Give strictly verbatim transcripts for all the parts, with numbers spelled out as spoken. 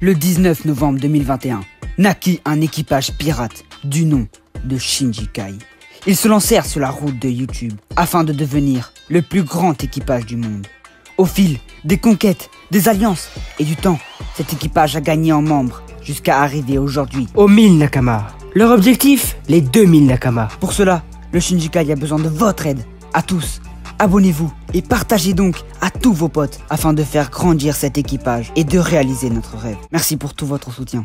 Le dix-neuf novembre deux mille vingt et un, naquit un équipage pirate du nom de Shinji Kai. Ils se lancèrent sur la route de YouTube afin de devenir le plus grand équipage du monde. Au fil des conquêtes, des alliances et du temps, cet équipage a gagné en membres jusqu'à arriver aujourd'hui aux mille Nakama. Leur objectif, les deux mille Nakama. Pour cela, le Shinji Kai a besoin de votre aide, à tous. Abonnez-vous et partagez donc à tous vos potes afin de faire grandir cet équipage et de réaliser notre rêve. Merci pour tout votre soutien.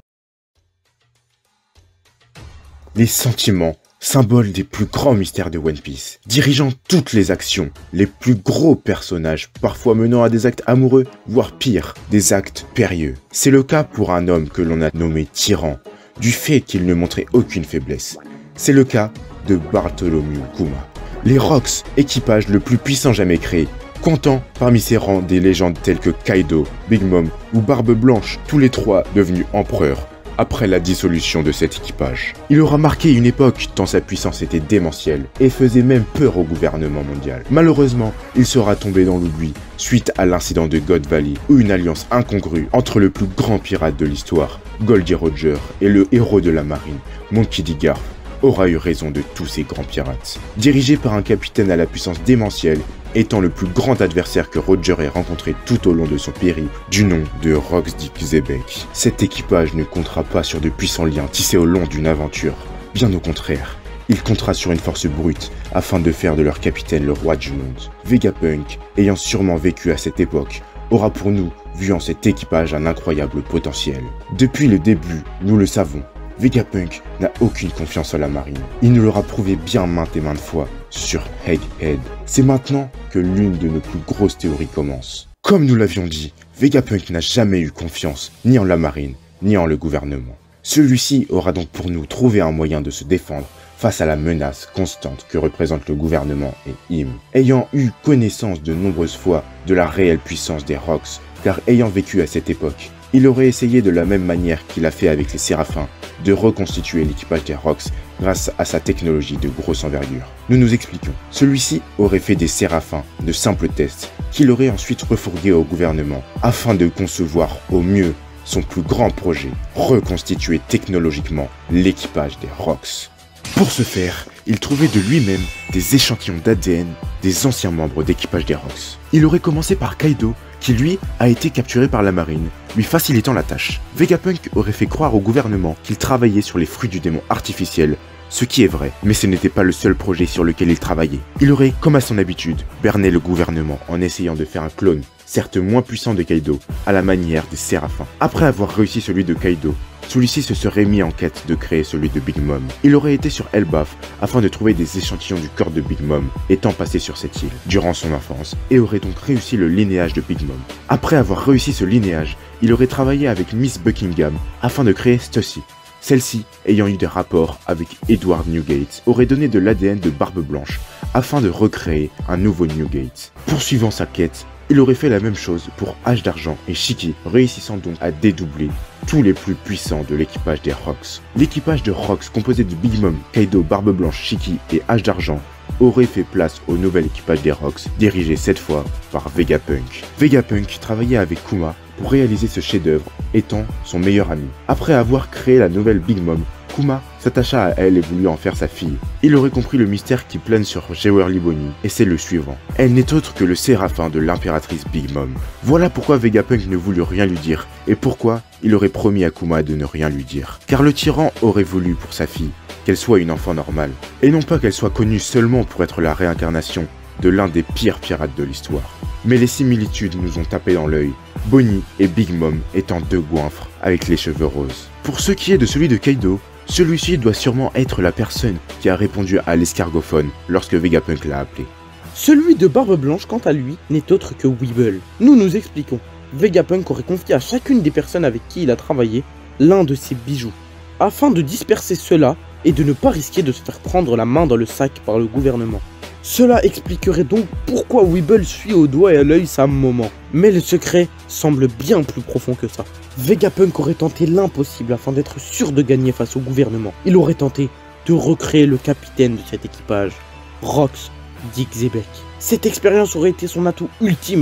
Les sentiments, symboles des plus grands mystères de One Piece, dirigeant toutes les actions, les plus gros personnages, parfois menant à des actes amoureux, voire pire, des actes périlleux. C'est le cas pour un homme que l'on a nommé Tyran, du fait qu'il ne montrait aucune faiblesse. C'est le cas de Bartholomew Kuma. Les Rocks, équipage le plus puissant jamais créé, comptant parmi ses rangs des légendes telles que Kaido, Big Mom ou Barbe Blanche, tous les trois devenus empereurs après la dissolution de cet équipage. Il aura marqué une époque tant sa puissance était démentielle et faisait même peur au gouvernement mondial. Malheureusement, il sera tombé dans l'oubli suite à l'incident de God Valley où une alliance incongrue entre le plus grand pirate de l'histoire, Goldie Roger, et le héros de la marine, Monkey D. Garp, aura eu raison de tous ces grands pirates. Dirigé par un capitaine à la puissance démentielle, étant le plus grand adversaire que Roger ait rencontré tout au long de son périple, du nom de Rox Dick Xebec. Cet équipage ne comptera pas sur de puissants liens tissés au long d'une aventure. Bien au contraire, il comptera sur une force brute afin de faire de leur capitaine le roi du monde. Vegapunk, ayant sûrement vécu à cette époque, aura pour nous vu en cet équipage un incroyable potentiel. Depuis le début, nous le savons, Vegapunk n'a aucune confiance en la marine. Il nous l'aura prouvé bien maintes et maintes fois sur Egghead. C'est maintenant que l'une de nos plus grosses théories commence. Comme nous l'avions dit, Vegapunk n'a jamais eu confiance ni en la marine, ni en le gouvernement. Celui-ci aura donc pour nous trouvé un moyen de se défendre face à la menace constante que représente le gouvernement et him. Ayant eu connaissance de nombreuses fois de la réelle puissance des Rocks, car ayant vécu à cette époque, il aurait essayé de la même manière qu'il a fait avec les Séraphins de reconstituer l'équipage des Rocks grâce à sa technologie de grosse envergure. Nous nous expliquons. Celui-ci aurait fait des Séraphins de simples tests qu'il aurait ensuite refourgués au gouvernement afin de concevoir au mieux son plus grand projet, reconstituer technologiquement l'équipage des Rocks. Pour ce faire, il trouvait de lui-même des échantillons d'A D N des anciens membres d'équipage des Rocks. Il aurait commencé par Kaido, qui lui a été capturé par la marine, lui facilitant la tâche. Vegapunk aurait fait croire au gouvernement qu'il travaillait sur les fruits du démon artificiel, ce qui est vrai, mais ce n'était pas le seul projet sur lequel il travaillait. Il aurait, comme à son habitude, berné le gouvernement en essayant de faire un clone, certes moins puissant de Kaido, à la manière des Séraphins. Après avoir réussi celui de Kaido, celui-ci se serait mis en quête de créer celui de Big Mom. Il aurait été sur Elbaf afin de trouver des échantillons du corps de Big Mom étant passé sur cette île durant son enfance et aurait donc réussi le linéage de Big Mom. Après avoir réussi ce linéage, il aurait travaillé avec Miss Buckingham afin de créer Stussy. Celle-ci, ayant eu des rapports avec Edward Newgate, aurait donné de l'A D N de Barbe Blanche afin de recréer un nouveau Newgate. Poursuivant sa quête, il aurait fait la même chose pour Hache d'Argent et Shiki, réussissant donc à dédoubler tous les plus puissants de l'équipage des Rocks. L'équipage de Rocks composé de Big Mom, Kaido, Barbe Blanche, Shiki et Hache d'Argent aurait fait place au nouvel équipage des Rocks, dirigé cette fois par Vegapunk. Vegapunk travaillait avec Kuma pour réaliser ce chef-d'œuvre, étant son meilleur ami. Après avoir créé la nouvelle Big Mom, Kuma s'attacha à elle et voulut en faire sa fille. Il aurait compris le mystère qui plane sur Jewelry Bonnie, et c'est le suivant. Elle n'est autre que le séraphin de l'impératrice Big Mom. Voilà pourquoi Vegapunk ne voulut rien lui dire, et pourquoi il aurait promis à Kuma de ne rien lui dire. Car le tyran aurait voulu pour sa fille qu'elle soit une enfant normale, et non pas qu'elle soit connue seulement pour être la réincarnation de l'un des pires pirates de l'histoire. Mais les similitudes nous ont tapé dans l'œil, Bonnie et Big Mom étant deux goinfres avec les cheveux roses. Pour ce qui est de celui de Kaido, celui-ci doit sûrement être la personne qui a répondu à l'escargophone lorsque Vegapunk l'a appelé. Celui de Barbe Blanche, quant à lui, n'est autre que Weeble. Nous nous expliquons. Vegapunk aurait confié à chacune des personnes avec qui il a travaillé l'un de ses bijoux, afin de disperser cela et de ne pas risquer de se faire prendre la main dans le sac par le gouvernement. Cela expliquerait donc pourquoi Weeble suit au doigt et à l'œil Sam Moment. Mais le secret semble bien plus profond que ça. Vegapunk aurait tenté l'impossible afin d'être sûr de gagner face au gouvernement. Il aurait tenté de recréer le capitaine de cet équipage, Rox Dick Xebec. Cette expérience aurait été son atout ultime,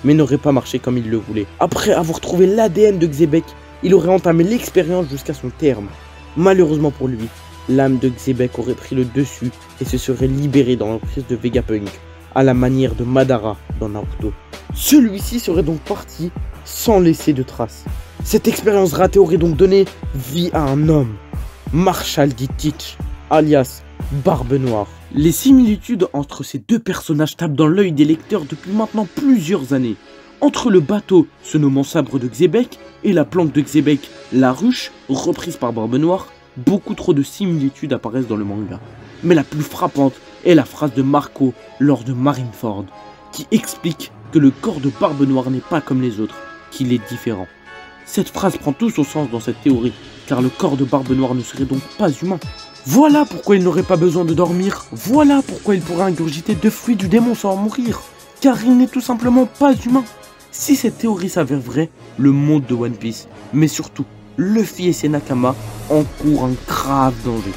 mais n'aurait pas marché comme il le voulait. Après avoir trouvé l'A D N de Xebec, il aurait entamé l'expérience jusqu'à son terme. Malheureusement pour lui, l'âme de Xebec aurait pris le dessus et se serait libéré dans l'emprise de Vegapunk, à la manière de Madara dans Naruto. Celui-ci serait donc parti sans laisser de traces. Cette expérience ratée aurait donc donné vie à un homme, Marshall D. Teach, alias Barbe Noire. Les similitudes entre ces deux personnages tapent dans l'œil des lecteurs depuis maintenant plusieurs années. Entre le bateau, se nommant Sabre de Xebec, et la planque de Xebec, la ruche, reprise par Barbe Noire, beaucoup trop de similitudes apparaissent dans le manga. Mais la plus frappante est la phrase de Marco lors de Marineford, qui explique que le corps de Barbe Noire n'est pas comme les autres, qu'il est différent. Cette phrase prend tout son sens dans cette théorie, car le corps de Barbe Noire ne serait donc pas humain. Voilà pourquoi il n'aurait pas besoin de dormir, voilà pourquoi il pourrait ingurgiter deux fruits du démon sans en mourir, car il n'est tout simplement pas humain. Si cette théorie s'avère vraie, le monde de One Piece, mais surtout Luffy et ses Nakama, encourent un grave danger.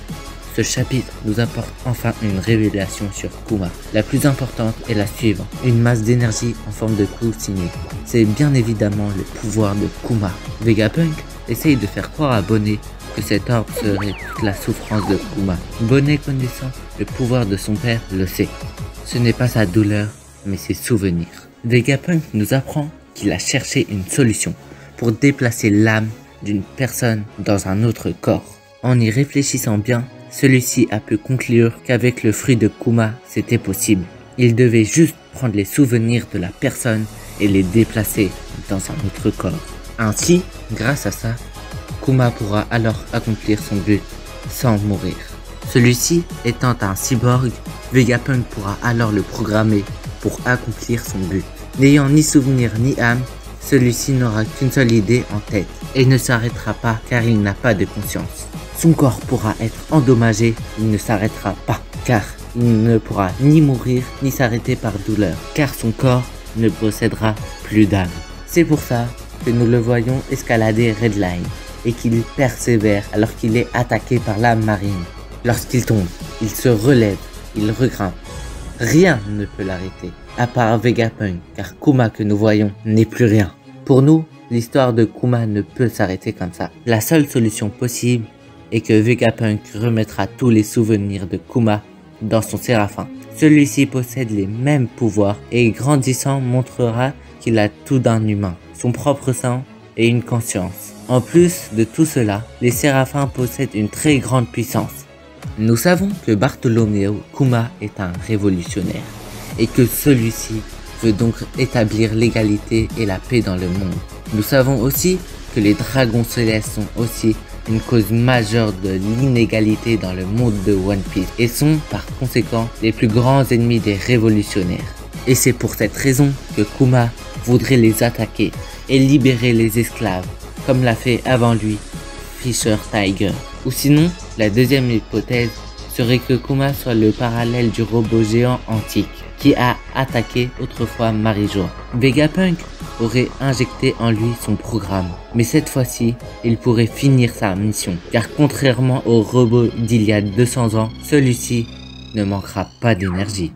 Ce chapitre nous apporte enfin une révélation sur Kuma. La plus importante est la suivante, une masse d'énergie en forme de cousine. C'est bien évidemment le pouvoir de Kuma. Vegapunk essaye de faire croire à Bonnet que cet orbe serait toute la souffrance de Kuma. Bonnet, connaissant le pouvoir de son père, le sait. Ce n'est pas sa douleur, mais ses souvenirs. Vegapunk nous apprend qu'il a cherché une solution pour déplacer l'âme d'une personne dans un autre corps. En y réfléchissant bien, celui-ci a pu conclure qu'avec le fruit de Kuma, c'était possible. Il devait juste prendre les souvenirs de la personne et les déplacer dans un autre corps. Ainsi, grâce à ça, Kuma pourra alors accomplir son but sans mourir. Celui-ci étant un cyborg, Vegapunk pourra alors le programmer pour accomplir son but. N'ayant ni souvenir ni âme, celui-ci n'aura qu'une seule idée en tête et ne s'arrêtera pas car il n'a pas de conscience. Son corps pourra être endommagé, il ne s'arrêtera pas car il ne pourra ni mourir ni s'arrêter par douleur car son corps ne possédera plus d'âme. C'est pour ça que nous le voyons escalader Redline et qu'il persévère alors qu'il est attaqué par la marine. Lorsqu'il tombe, il se relève, il regrimpe. Rien ne peut l'arrêter, à part Vegapunk, car Kuma que nous voyons n'est plus rien. Pour nous, l'histoire de Kuma ne peut s'arrêter comme ça. La seule solution possible est que Vegapunk remettra tous les souvenirs de Kuma dans son séraphin. Celui-ci possède les mêmes pouvoirs et grandissant montrera qu'il a tout d'un humain, son propre sang et une conscience. En plus de tout cela, les séraphins possèdent une très grande puissance. Nous savons que Bartholoméo Kuma est un révolutionnaire et que celui-ci veut donc établir l'égalité et la paix dans le monde. Nous savons aussi que les dragons célestes sont aussi une cause majeure de l'inégalité dans le monde de One Piece et sont par conséquent les plus grands ennemis des révolutionnaires. Et c'est pour cette raison que Kuma voudrait les attaquer et libérer les esclaves, comme l'a fait avant lui Fisher Tiger. Ou sinon, la deuxième hypothèse serait que Kuma soit le parallèle du robot géant antique qui a attaqué autrefois Marijoa. Vegapunk aurait injecté en lui son programme, mais cette fois-ci, il pourrait finir sa mission, car contrairement au robot d'il y a deux cents ans, celui-ci ne manquera pas d'énergie.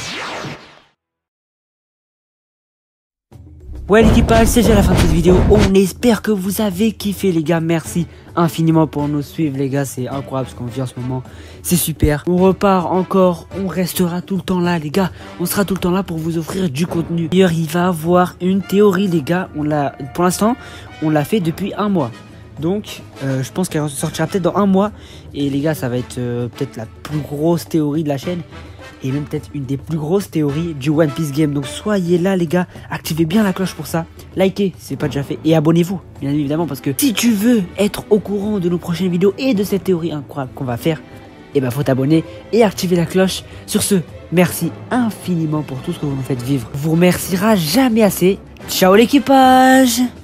Ouais l'équipage, c'est déjà la fin de cette vidéo. On espère que vous avez kiffé les gars. Merci infiniment pour nous suivre les gars. C'est incroyable ce qu'on vit en ce moment. C'est super. On repart encore. On restera tout le temps là les gars. On sera tout le temps là pour vous offrir du contenu. D'ailleurs il va avoir une théorie les gars. On l'a, pour l'instant on l'a fait depuis un mois. Donc euh, je pense qu'elle sortira peut-être dans un mois. Et les gars ça va être euh, peut-être la plus grosse théorie de la chaîne. Et même peut-être une des plus grosses théories du One Piece Game. Donc soyez là les gars, activez bien la cloche pour ça. Likez si c'est pas déjà fait et abonnez-vous bien évidemment. Parce que si tu veux être au courant de nos prochaines vidéos et de cette théorie incroyable qu'on va faire, et ben faut t'abonner et activer la cloche. Sur ce, merci infiniment pour tout ce que vous nous faites vivre. On vous remerciera jamais assez. Ciao l'équipage.